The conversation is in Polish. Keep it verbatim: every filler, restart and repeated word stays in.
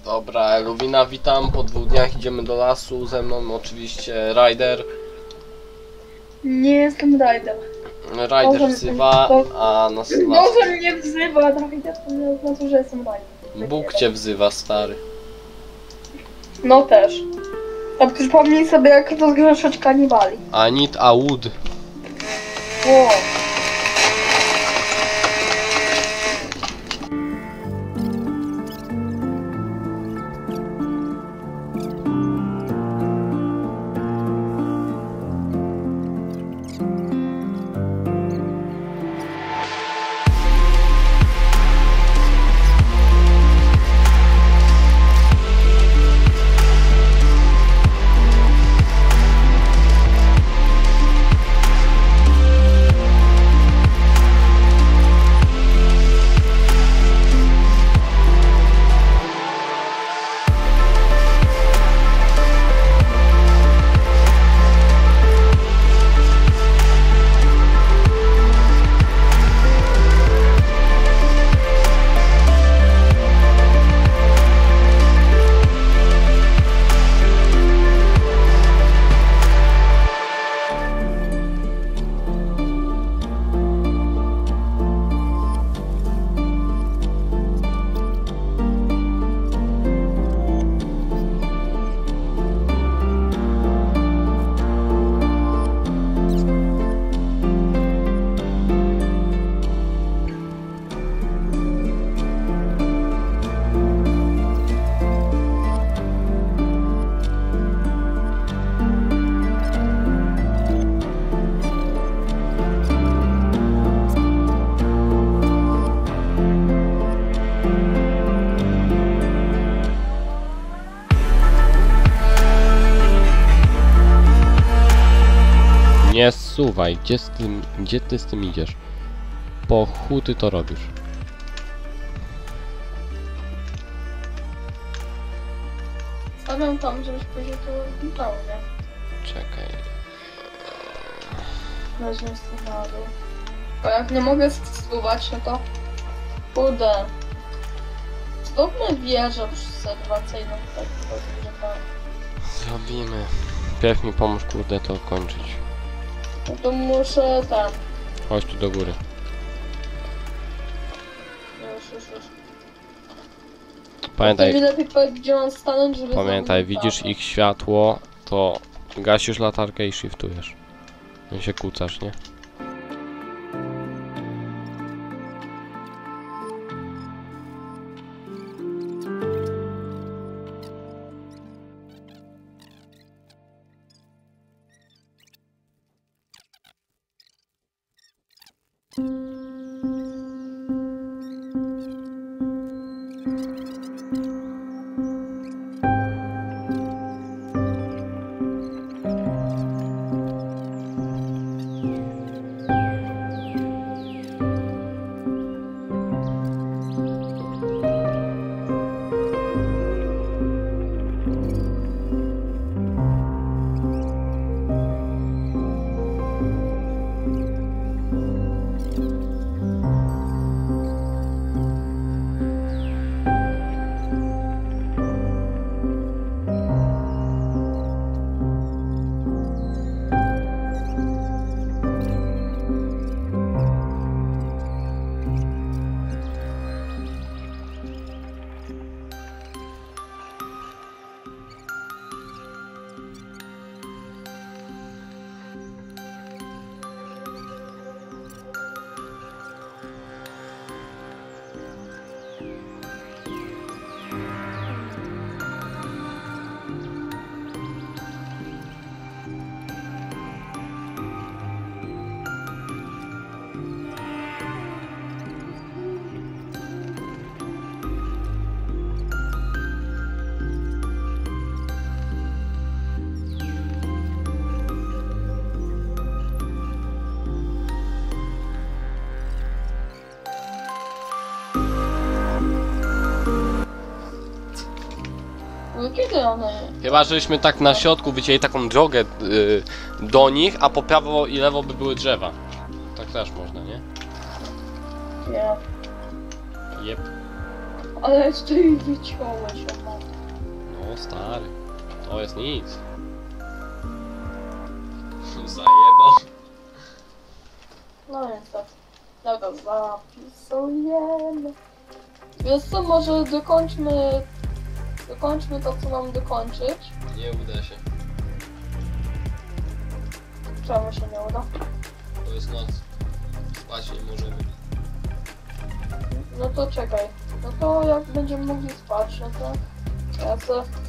Dobra, Eluwina, witam. Po dwóch dniach idziemy do lasu. Ze mną oczywiście Ryder. Nie jestem Ryder. Ryder Może- wzywa, to- a nas las... Może mnie wzywa Ryder, to nie oznacza, że jestem Ryder. Bóg cię wzywa, stary. No też. A przypomnij sobie, jak rozgrzeszyć kanibali. I need a wood. O. Nie zsuwaj, gdzie, z tym, gdzie ty z tym idziesz? Po chuj ty to robisz? Stawiam tam, żebyś później to zbitało, nie? Czekaj. Weźmy z na dół. Bo jak nie mogę spróbować, no to... Kurde. Zróbmy wieżę obserwacyjną, tak rozgrzewamy. Zrobimy. Pierw mi pomóż, kurde, to kończyć. No to muszę tam. Chodź tu do góry. Już, już, już. Pamiętaj, To mi lepiej powiedz, gdzie mam stanąć, żeby... pamiętaj, znowu nie widzisz padło. ich światło, to gasisz latarkę i shiftujesz. No się kłócasz, nie? No kiedy one... Chyba, żeśmy tak na środku wycięli taką drogę yy, do nich, a po prawo i lewo by były drzewa. Tak też można, nie? Nie. Jep. Ale jeszcze jej wyciąłeś, o matko. No stary, to jest nic. Zajebał. No niestety. Dobra, zapisujemy. Wiesz co, może dokończmy... Dokończmy to, co mam dokończyć. Nie uda się. Czemu się nie uda? To jest noc. Spać nie możemy. No to czekaj. No to jak będziemy mogli spać, no to ja se